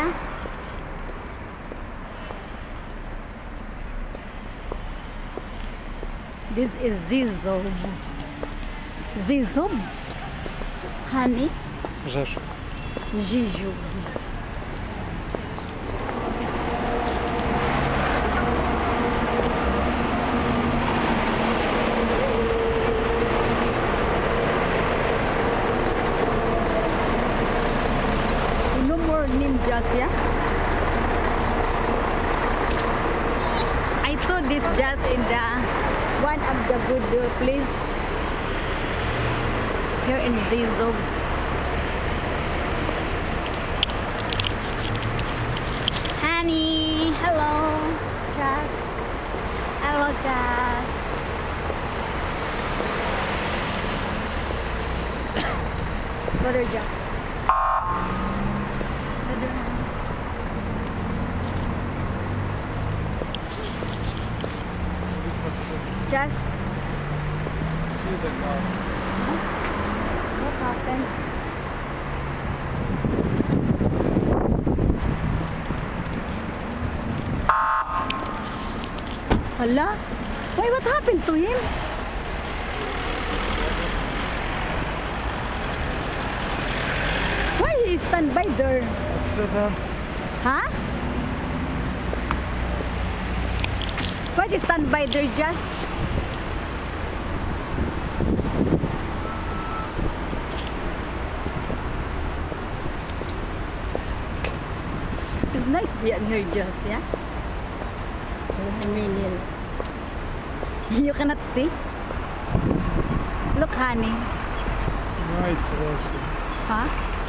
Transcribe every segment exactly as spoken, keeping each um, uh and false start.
huh? This is Rzeszow. Rzeszow? Honey? Rzeszow. Rzeszow. No more ninjas, yeah? I saw this just in the one of the good place here in Rzeszow. Honey, hello, Jack. Hello, Jack. Brother Jack. Brother. Jack. See the car. What happened? Hala? Why, what happened to him? Why he stand by there? Accident. Huh? Why he stand by there just? It's nice being here just, yeah? I mean, you cannot see. Look, honey. Nice Russian. Huh?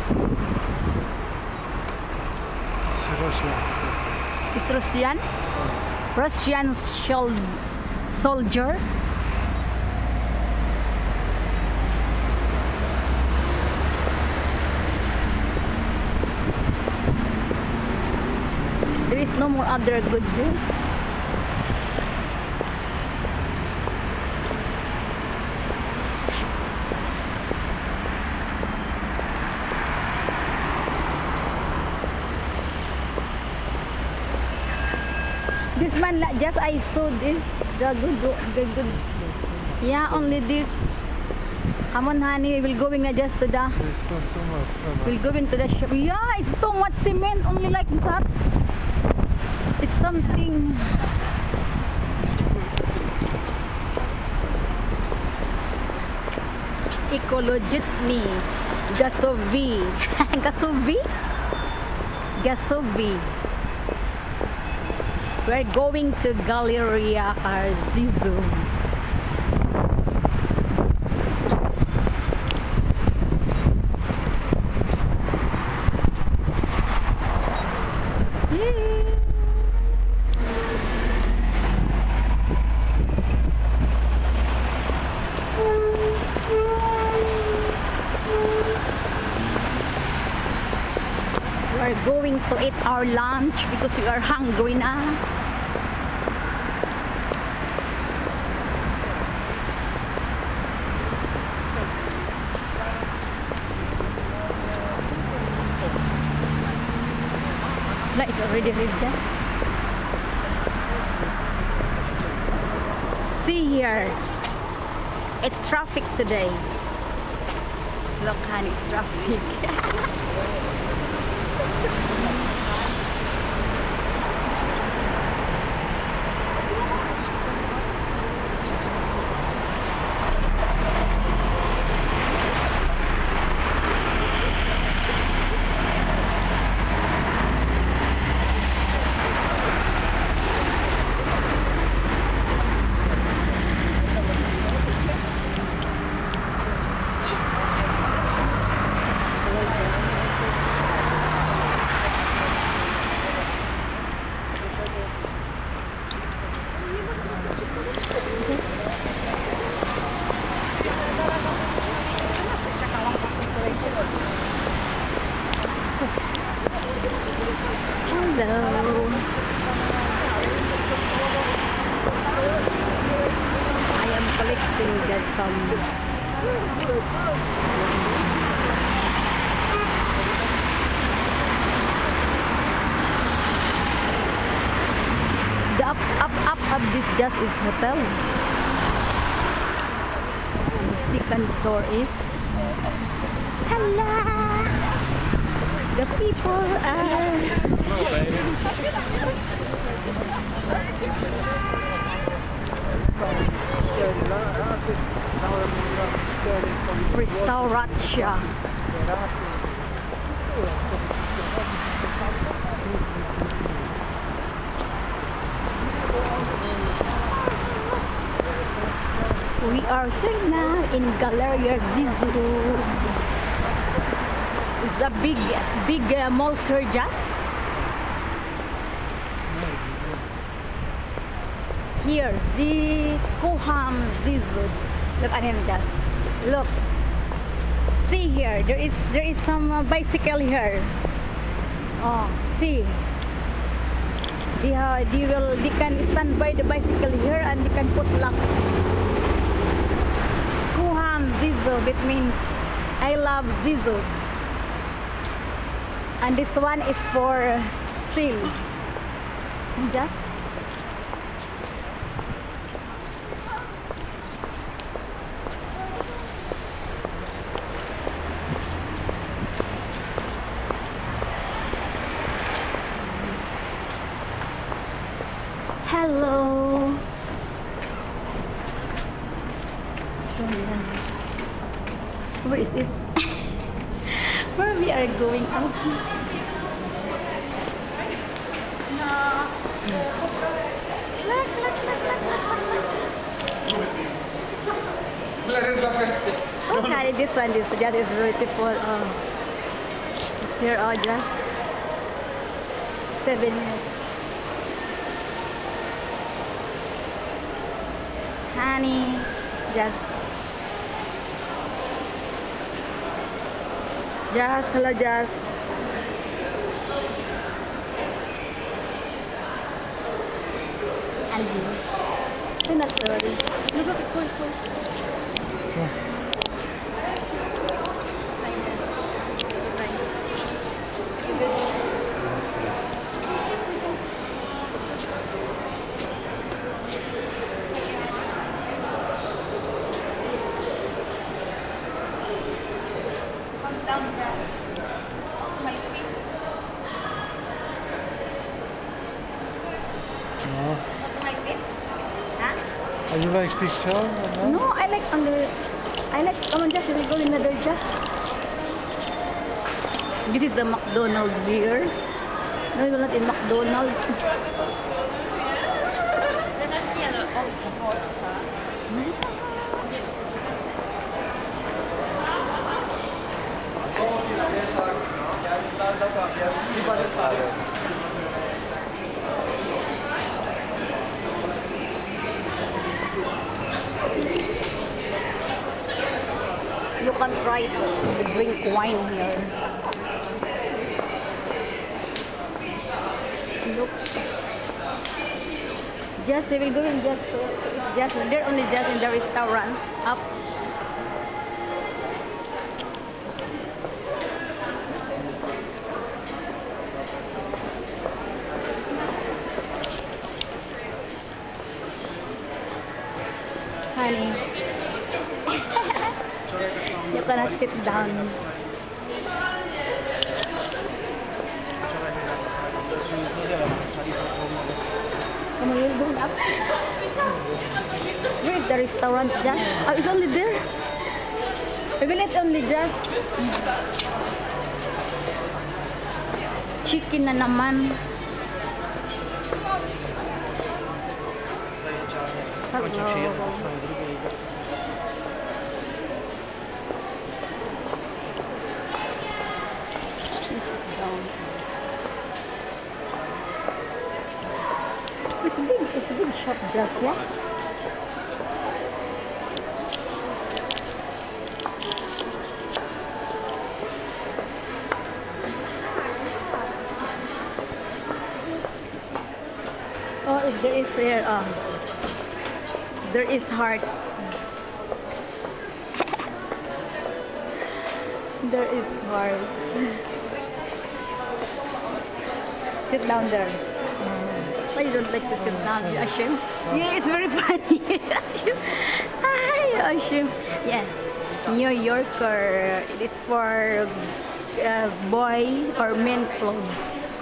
It's Russian stuff. It's Russian? Russian shol soldier. There is no more other good day. This man, like, just I saw this, the good, the good, yeah, only this. Come on, honey, we will going uh, just to the, It's not too much cement. we'll go into the shop. Yeah, it's too much cement, only like that. It's something. Ecologically, Gasovi, Gasovi, Gasovi. We're going to Galleria Rzeszow. Yay! We're going to eat our lunch because we are hungry now. Like it's already ready. See here, it's traffic today. Look, honey, it's traffic. Hello. I am collecting just some up, up, up. This just is hotel. The second door is. Hello. The people are. Restauracja. We are here now in Galleria Rzeszow. It's the big, big uh, mall here just. Here, the Koham Rzeszow. Look at him just. Look. See here, there is there is some uh, bicycle here. Oh, see. They, uh, they will they can stand by the bicycle here and they can put lock. Koham Rzeszow, it means I love Rzeszow. And this one is for uh, sale. Just. Hello. Where is it? Where we are going out? No. Look, look, look, look, look. Okay, this one, this just is beautiful. Oh. Here are just seven minutes. Honey, just, just, hello, just. And you. Do not worry. Look at the cool, cool. So. Down there. My feet. No. What's my feet? Huh? Are you like picture? Or no? No, I like under. I like. Come on, just we go in another just. This is the McDonald's here. No, we're not in McDonald's. You can try to drink wine here. Look. Just we will go in just just they're only just in the restaurant up. Honey. You cannot sit down. Come on, you're going up. Where is the restaurant just? Oh, it's only there. Maybe it's only just. Chicken na naman. It's big, it's a big shop just, yeah? Oh, if there is here, um, there is heart. There is heart. Sit down there. Mm. Why you don't like to sit down, Ashim? Yeah, it's very funny. Ashim. Hi, Ashim. Yeah, New Yorker. It is for uh, boy or men clothes.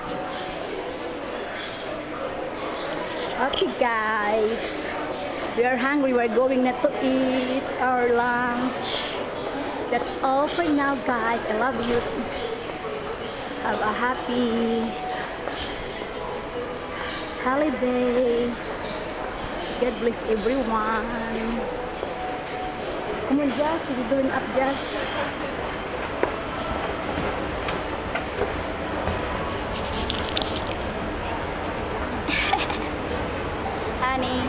Okay, guys. We are hungry. We're going now to eat our lunch. That's all for now, guys. I love you. Have a happy holiday. God bless everyone. Come on, Jess. What are you doing up, Jess? Honey.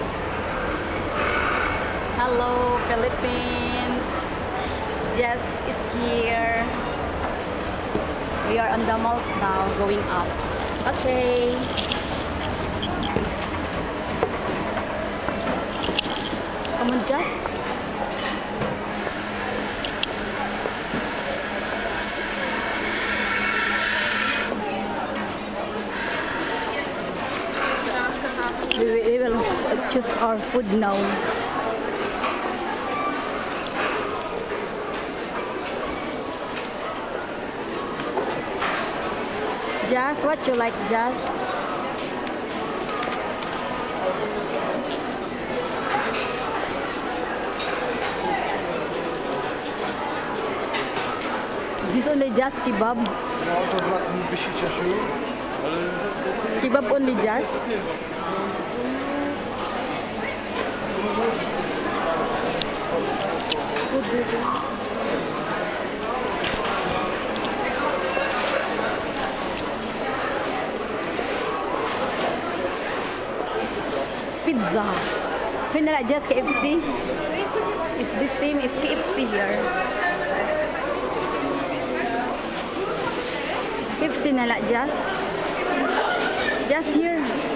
Hello, Philippines. Jess is here. We are on the malls now, going up. Okay. Come on, Jess. We, we will choose our food now. Jazz, what you like, Jazz? This only Jazz kebab. No, to brat mi by się cieszył, ale... Kebab only Jazz. Pizza. When not just K F C? It's the same as K F C here. K F C na la just. Just here.